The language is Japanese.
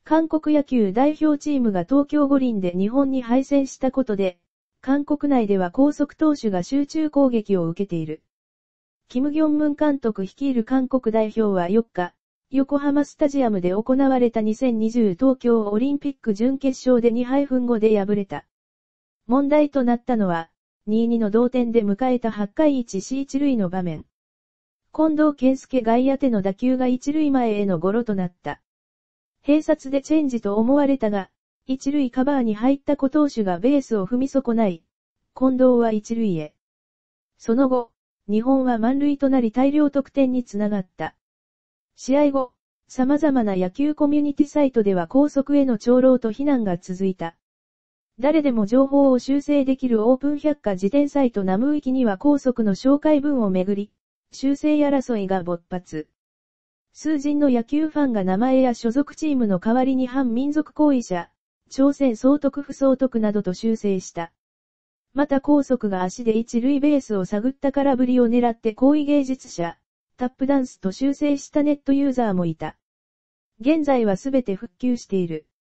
韓国野球代表チームが東京五輪で日本に敗戦したことで、韓国内では高速投手が集中攻撃を受けている。キム・ギョンムン監督率いる韓国代表は4日、横浜スタジアムで行われた2020東京オリンピック準決勝で2-5で敗れた。問題となったのは、2-2の同点で迎えた8回1死1塁の場面。近藤健介外野手の打球が一塁前へのゴロとなった。併殺でチェンジと思われたが、一塁カバーに入った小投手がベースを踏み損ない。近藤は一塁へ。その後、日本は満塁となり大量得点につながった。試合後、様々な野球コミュニティサイトでは高速への長老と非難が続いた。誰でも情報を修正できるオープン百科事典サイトナムウィキには高速の紹介文をめぐり、修正争いが勃発。数人の野球ファンが名前や所属チームの代わりに反民族行為者、朝鮮総督不総督などと修正した。また高速が足で一塁ベースを探った空振りを狙って行為芸術者、タップダンスと修正したネットユーザーもいた。現在はすべて復旧している。